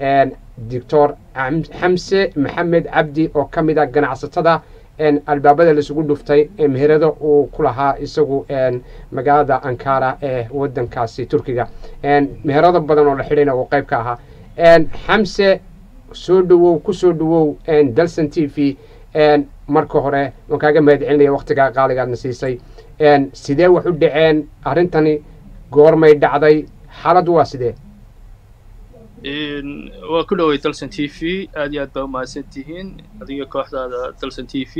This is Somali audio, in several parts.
دكتور حمسة محمد عبدي أو كمدا جناع ستدا البابا اللي سقول دفتي مهرده وكلها يسقو مجادا أنكارا ودن كاسي تركيا مهرده بدن ولا حرينا وقيب كاها حمسة سودو كسودو دلسن تي في marka hore waan kaaga mahadcelinaya waqtiga qaaliga aad nasiisay sidee wax u dhaceen arintani goormay dhacday xaaladu waa sidee waa ku dhaway dalsan TV aad iyo aad baa mahadsantihiin adiga kooxdaada dalsan TV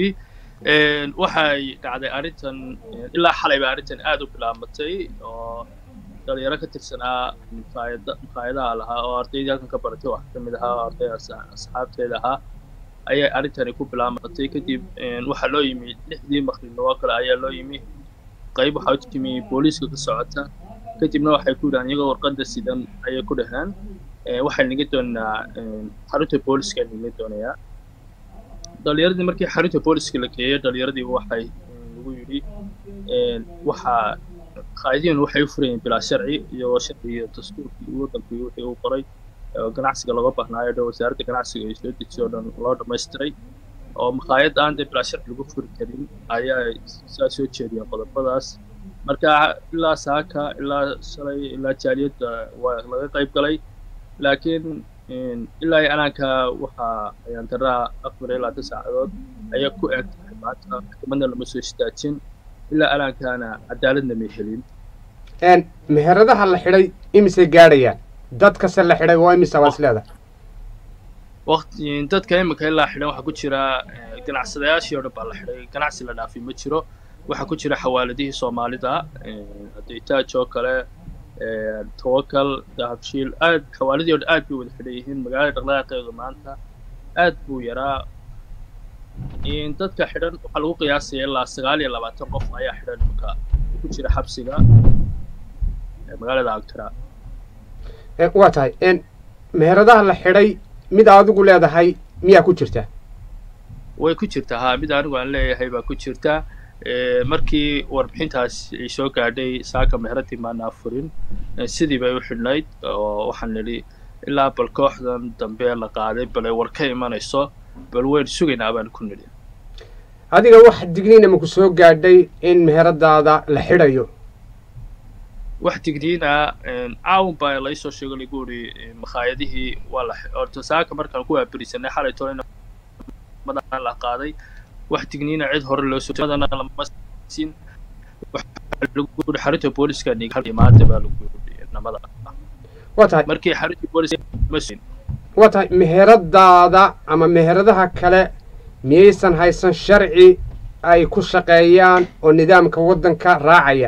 waxay dhacday arintan ilaa xalay baa arintan aad u bilaabatay oo dhalinyaro ka tirsanaa faayadaha lahaa oo ardayda halkan ka baratay wax ka mid ahaa ardayda asxaabteeda ahaa ayay arintani ku bilaabatay kadib waxa loo yimi 6dii maqribna waa kale ayaa loo yimi qayb waxa u timi booliiska ka socota kadibna waxay ku yiraahdeen iyaga warqada sidan ayay ku dhahaan waxay niga doonaa xarunta booliiska niga doonaya dhalinyaradii markii xarunta booliiska la geeyay dhalinyaradii waxay ugu yiri waxa qaadiin waxay u fureen bilaa sharci iyo sharciga dastuurkii waddanka wixii uu qoray ganacsiga laga baahnaayo dhow wasaaradda ganacsiga ay soo dejiso dhan loo dhammaystiray oo maqaayad aan bilaa sharci lagu furi karin ayaa soo jeediyay qodobadaas marka ilaa saaka ilaa shalay ilaa jaaliyadda waa laga qayb galay laakiin ilaa anaanka waxa ayaan daraa 4 saacadood ayaa ku eg maanta maxkamadda lama soo istaajin ilaa anaankaana cadaaladna ma helin meheradaha la xidhay imise gaadhayaan dadka se la xidhay waa imisa wasleeda waqti dadka imika ilaa xidhan waxa ku jira ganacsadayaashii oo dhan baa la xidhay ganacsi la dhaafay ma jiro waxa ku jira xawaaladihii Soomaalida haday taajoo kale توكل دهبشيل aad xawaaladii oo aad bay wada xidhayihiin magaalada dhaqdhaqaaqeedu maanta aad buu yaraa dadka xidhan waxa lagu qiyaasay ilaa 29 qof ayaa xidhan marka ku jira xabsiga magaalada Ankara waa tahay meheradaha la xidhay mid adigu leedahay miyaa ku jirta way ku jirtaa mid anigu aan leeyahay baa ku jirta markii warbixintaas ay soo gaadhay saaka meheradii maana furin sidii bay u xidhnayd oo waxaan nili ilaa bal kooxdan dambe la qaaday bal ay war ka imanayso bal weyn sugaynaa baan ku nili adiga wax digniin ama ku soo gaadhay in meheradaada la xidhayo wax digniina caawin baa la soo sheegay lagu yiri maqaayadihii waa la horta saaka markaan ku waabarisanay xalay toona madaan la qaaday wax digniina cid hore loo soo jeedana lama siin wax lagu xarunta booliiska niga imaada baa lagu namada watahay markii xarunta booliiska masin watahay meheradaada ama meheradaha kale miyaysan haysan sharci ay ku shaqeeyaan oo nidaamka waddanka raacaya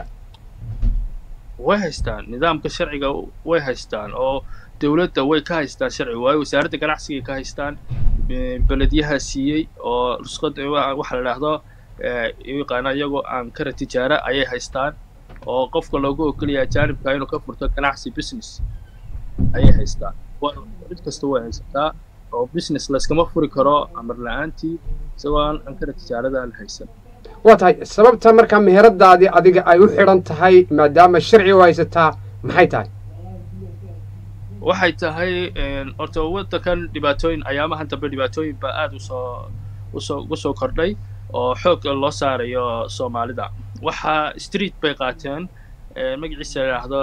way haystaan nidaamka sharciga way haystaan oo dawladda way ka haystaan sharci way wasaaradda ganacsiga ka haystaan بلديها سيء أو رسقط واحد لحظة يقانا يجو عن كرة تجارة أيه هايستان أو قف لوجو كلية جانب كاينو كفر تكناحسي بيزنس أيه هايستان وارد كستوى هايستا أو بيزنس لسه مفروض كرا أمر لعنتي سواء عن كرة تجارة ده الهايستان واتهاي السبب تمر كم مهرد دادي أديك أيو حرنت هاي ما دام الشرعي وايستا محيتاي waxay tahay horta waddankan dhibaatooyin ayaamahan dambe dhibaatooyin baa aad u soo kordhay oo xoog loo saarayo Soomaalida waxa street bay qaateen magaciisa la yiraahdo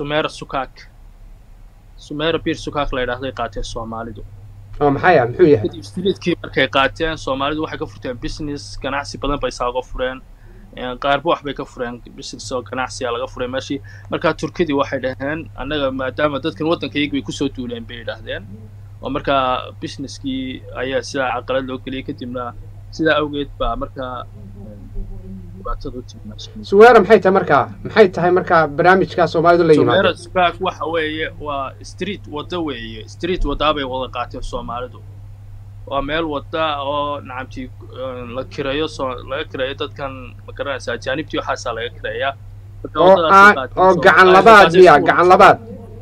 Sumeera Bir Sukak la yiraahdo qaateen Soomaalidu oo maxay muxuu yahay streetkii markay qaateen Soomaalidu waxay ka furteen business ganacsi badan bay saago fureen qaar wax bay ka fureen business oo ganacsi laga furay meeshii marka Turkiyadu waxay dhaheen anaga maadaama dadkan waddankayga way ku soo duuleen bay yiraahdeen oo marka businesskii ayaa sida aqalad loo galiyay kadibna sida awgeed baa marka dhibaatadu timid Sumeera maxay tahay marka barnaamijka Soomaalidu la yimaado Sumeera waxa weeye waa street wada bay wada qaateen Soomaalidu waa meel wada oo nacamti la kireeyo laga kireeyo dadkan ma garanaysaa jaanibtii waxa laga kireeyaa oo gacan labaad gacan labaad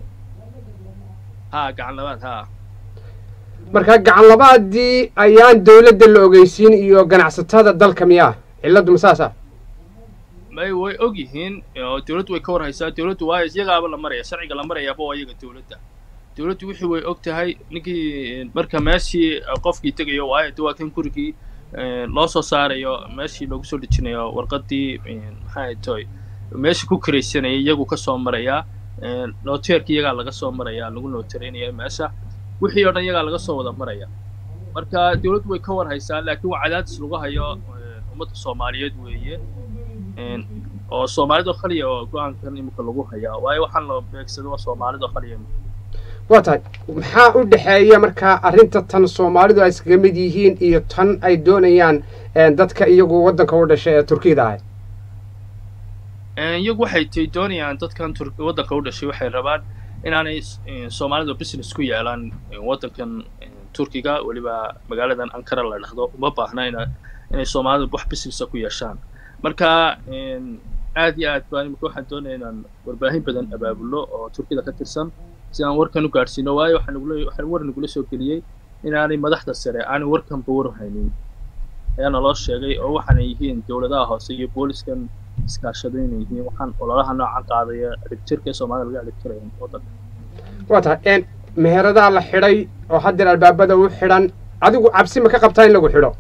marka gacan labaadii ayaan dawladda la ogeysiin iyo ganacsatada dalka miyaa ciladu masaasa may way ogyihiin oo dawladdu way ka warhaysaa dawladdu waa iyagaaba la maraya sharciga la maraya baa iyaga dawladda dawladdu wixii way og tahay ninkii marka meeshii qofkii tegayo waa kan gurigii loo soo saarayo meeshii loogu soo dejinayo warqadii maxay tahay meeshii ku kiraysanayay iyagu ka soo maraya noteerkii iyagaa laga soo maraya lagu noteerinaya meesha wixii oo dhan iyagaa laga soo wada maraya marka dawladdu way ka war haysaa laakiin waa cadaadis lagu hayo ummadda Soomaaliyeed weeye oo Soomaalida khaliya oo go'aankan imika lagu hayaa waayo waxaan la beegsado waa Soomaalida khaliya watahay maxaa u dhaxeeya marka arrinta tan Soomaalidu ay iskaga mid yihiin iyo tan ay doonayaan dadka iyagu wadanka u dhashay ee Turkiga ah iyagu waxay doonayaan dadkan wadanka u dhashay waxay rabaan inaanay Soomaalidu business ku yeelaan wadankan Turkiga waliba magaaladan Ankara la dhahdo uma baahna inay Soomaalidu wax business ku yeeshaan marka aad iyo aad baan imika waxaan doonayaa inaan warbaahin badan abaabulo oo Turkiga ka tirsan si aan warkan u gaarsiino waayo waxaan war nagula soo geliyay inaanay madaxda sare aanay warkan war haynin ayaana loo sheegay oo waxaan yihiin dawladaha hoose iyo booliskan iskaashadeen yihiin waxaan ololaha noocan qaadaya dhibtirka Soomaaliya laga dhibtirayo wadanka watahay meherada la xidhay oo hadda albaabada u xidhan adigu cabsi ma ka qabtaa in lagu xidho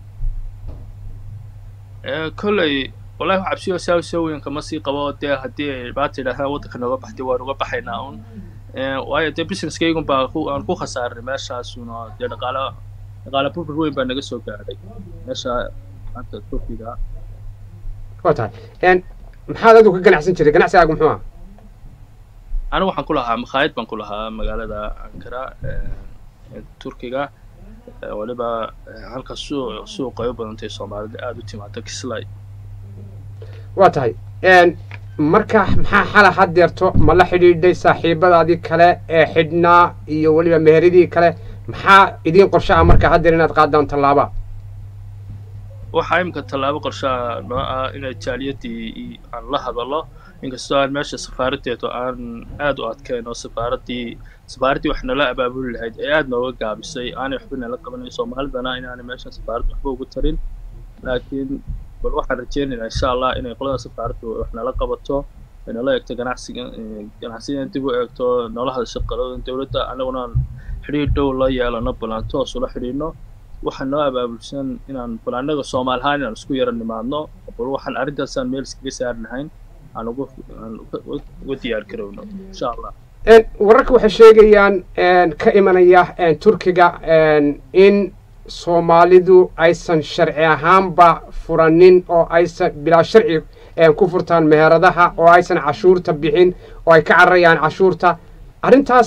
kolley wallahi cabsiyo saawiyan kama sii qabo hadii baad tidhaahdaa wadanka nooga baxday waan uga baxaynaa waayo businesskaygun baa aan ku khasaaray meeshaasuna dhaqaale burbur weyn baa naga soo gaadhay meesha maanta Turkiga watahay maxaad adigu ka ganacsan jiray ganacsigaagu muxuu ahaa anigu waxaan ku lahaa makhaayad baan ku lahaa magaalada Ankara Turkiga waliba halka suuqa ay u badantay Soomaalida aad u timaado Kislay watahay marka maxaa xal hadeerto ma la xidhiidhay saaxiibadaadii kale ee xidhnaa iyo waliba meheradii kale maxaa idin qorshaha marka hadeer inaad qaadaan tallaabo waxaa imka tallaabo qorshaha noo ah inay jaaliyadii aan la hadalo inkastoo aan meesha safaaradeedu aan aad u adkeyn oo safaaradii wax nala abaabuli lahayd ee aad nooga gaabisay aanay waxba nala qabanay Soomaalidana inaanay meesha safaaraddu waxba ugu tarin laakiin bal waxaan rajeynaynaa insha Allah inay qolada safaaraddu wax nala qabato inay la eegto ganacsiga dib u eegto nolosha shaqada dawladda anaguna xiriir dhow la yeelano balanto oo soo xiriirno waxaan noo abaabulsan inaan balaanaga Soomaalihaan inaan isku yaran nimaadno bal waxaan arrintaasaan meel iskaga saarnahayn aan ugu diyaar garowno insha Allah wararka waxay sheegayaan ka imanaya Turkiga in Soomaalidu aysan sharci ahaanba furanin oo aysan bilaa sharci ku furtaan meheradaha oo aysan cashuurta bixin oo ay ka cararayaan cashuurta arrintaas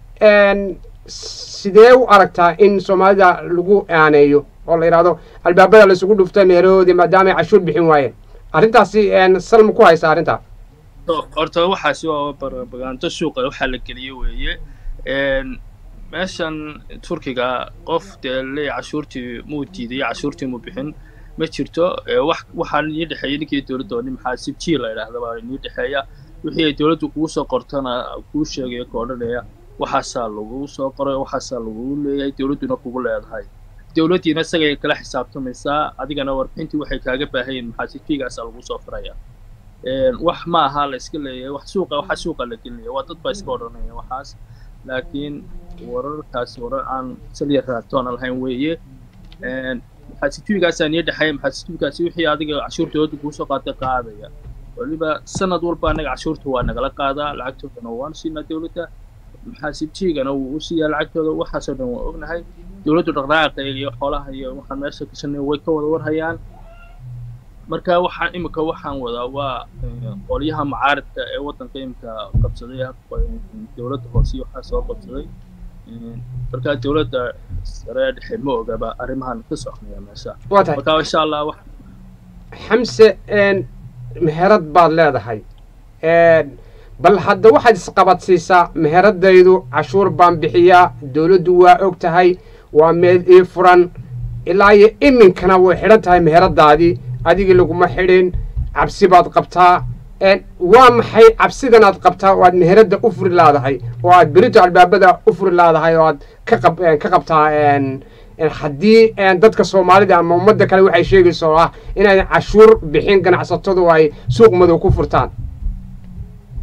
sidee u aragtaa in Soomaalida lagu aaneeyo oo la yiraahdo albaabada la isugu dhuftay meheroodii maadaama ay cashuur bixin waayeen arrintaasi salma ku haysa arrinta horta waxaasi waa propaganda suuqa waxa la geliyay weeye meeshan Turkiga qof leey cashuurtii muu diiday cashuurtii muu bixin ma jirto waxaan ii dhaxeeyay ninkii dawladda oo maxaasibtii la yiraahdo baa ii dhaxeeya wixii dawladdu kugu soo qortana ku sheegay koodhanaya waxaasaa lagu soo qoray waxaasaa lagu leeyahay dawladduna kugu leedahay dawladdiina isaga kala xisaabtamaysaa adigana warbixintii waxay kaaga baahayeen maxaasibtigaas lagu soo furaya wax ma aha la iska leeyahay wax suuqa la gelinayo waa dad baa iska odhanaya waxaas laakiin wararkaas warar aan saliya raatoon lahayn weeye maxaasibtigaas aan dhaxay maxaasibtigaas wixii adiga cashuurtooda ku soo qaadaya waliba sanad walba anaga cashuurta waa nagala qaadaa lacagtoodana waan siinaa dawladda maxaasibtigana wuu siiyaa lacagtooda waxaas oo dhan waa ognahay dawladdu dhaqdhaqaaqa iyo xoolaha iyo waxaan meesha ka shanay way ka wada warhayaan marka waxaan wadaa waa qoliyaha mucaaradka ee wadanka imka qabsaday dawladda hoose waxa soo qabsaday marka dawladda sare dhexe ma ogaba arrimahan ka soconaya meesha marka insha Allah Xamse meherad baad leedahay bal hadda waxaad isqabadsiisaa meheradaydu cashuur baan bixiyaa dawladdu waa og tahay waa meel ii furan ilaa iyo iminkana way xidhan tahay meheradaadii adiga laguma xidhin cabsi baad qabtaa waa maxay cabsidan aad qabtaa oo aad meherada u furi laadahay oo aad berito albaabada u furi laadahay oo aad ka qabtaa haddii dadka Soomaalida ama ummadda kale waxay sheegaysaa oo ah inay cashuur bixin ganacsatadu ay suuq madow ku furtaan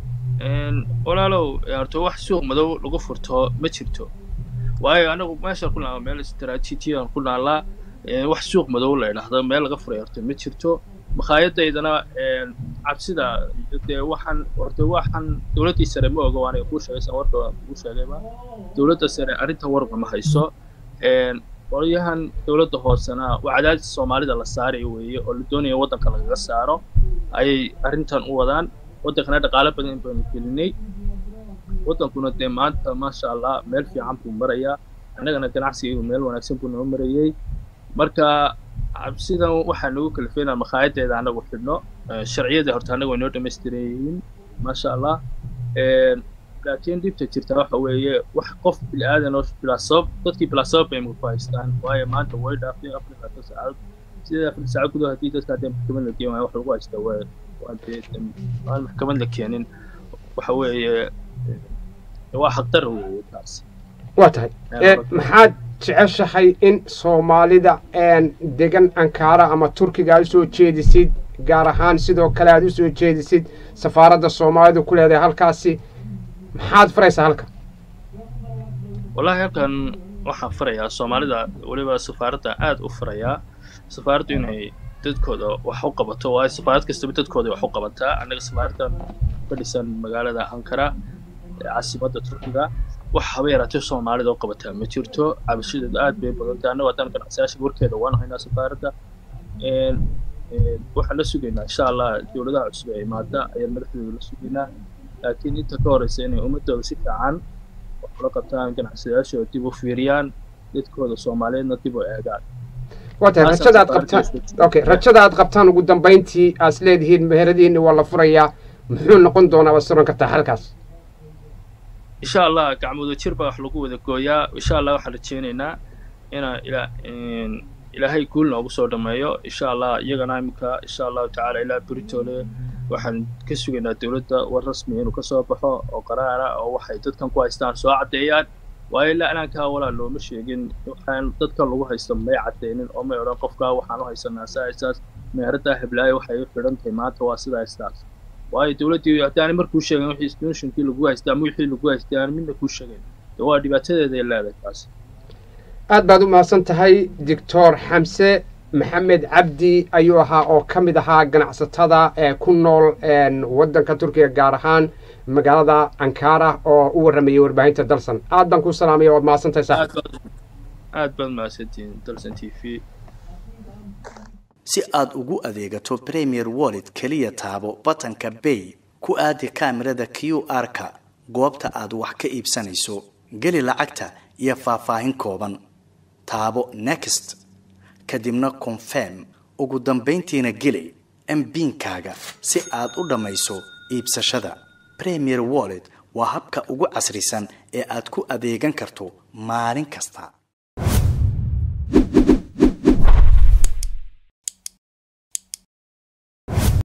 walaalow horta wax suuq madow lagu furto ma jirto waayo anagu meesha ku naalaa meel istaraatiijiyan ku naalaa wax suuq madow la yiraahdo meel laga furay horta ma jirto makhaayadaydana cabsida waxaan dawladda sare ma oga waana ku sheegaysan warka ku sheegayba dawladda sare arinta warba ma hayso wariyahan dawladda hoosana wacdaadka Soomaalida la saaray weeye oo la doonayo wadanka laga saaro ay arintan u wadaan wadankana dhaqaale badan baan gelinay wadankuna maanta ma sha Allah meel fiican buu marayaa annagana ganacsiga meel wanaagsan buu noo marayay marka cabsidan waxa lagu kalfeynaa makhaayadda anagu xidhno sharciyada horta anagu inoo dhameystirayeen ma sha Allah laakiin dibta jirta waxa weeye wax qof bil aadan oo bilaasoob dadkii bilaasoob ay mu faystaan waayo maanta way dhaafay Afrika saacad sida Afrika saacad gudaha hadii dadka maxkamad la geeyo wax lagu haysto waa maxkamad la keenin waxa weeye waa xaqdar weeye taas waa tahay maxaad jeceshahay in Soomaalida degan Ankara ama Turkiga ay soo jeedisid gaar ahaan sidoo kale aad u soo jeedisid safaaradda Soomaalida ku leedahay halkaasi maxaad faraysaa halka wallahi halkan waxaan farayaa Soomaalida waliba safaaradda aad u farayaa safaaraddu inay dadkooda wax u qabato waa safaarad kasta dadkooda wax u qabataa anaga safaaradda fadhisan magaalada Ankara caasimadda Turkiga wax habeerato Soomaalida oo qabataa ma jirto cabashada aad bay badan tahay anaga wadan ganacsiyaasha warkeeda waan haynaa safaaradda waxa la sugaynaa insha Allah dawladaha cusub ee imaada ayaan madaxdooda la sugaynaa laakiin inta ka horeysa inay ummadooda si fiican wax la qabtaan ganacsiyaasha dib u fiiriyaan dadkooda Soomaaliyeedna dib u eegaan rajada aad qabtaan ugu dambeyntii aad leedihiin meheradiina waa la furayaa muxuu noqon doonaa wasuran kartaa halkaas insha Allah gacmooda jirba wax lagu wada gooyaa insha Allah waxa la jeenaynaa ilaahay guul noogu soo dhameeyo insha Allah iyagana imka insha Allah taala ila Britole waxaan ka sugaynaa dawladda war rasmi inuu ka soo baxo oo qaraara oo waxay dadkan ku haystaan soo cadeeyaan waa ilaa anaka walaalo ma sheegin waxaan dadkan lagu haysto may cadeeynin oo ma oran qofka waxaan u haysanaa saasaas meherada heblaay waxay u xirantahay maanta waa sidaa istaas waayo dawladdu hadaan markuu sheegay wixii institutionkii lagu haystaa wixii lagu haystaa midna ku sheegay waa dhibaatadeeda ay leedahay taas aad baad u mahadsan tahay Dr. Xamse Maxamed Cabdi ayuu ahaa oo kamid ahaa ganacsatada ku nool wadanka Turkiga gaar ahaan magaalada Ankara oo u waramayay warbaahinta Dalsan aad baan ku salaamay oo mahadsan tahay aad baan mahadsantiin Dalsan TV si aad ugu adeegato Premier Wallet kaliya taabo batanka Pay ku aadi kaamirada QR-ka goobta aad wax ka iibsanayso gali lacagta iyo faahfaahin kooban taabo Next kadibna Confirm ugu dambeyntiina gali MPin-kaaga si aad u dhamayso iibsashada Premier Wallet waa habka ugu casrisan ee aad ku adeegan karto maalin kasta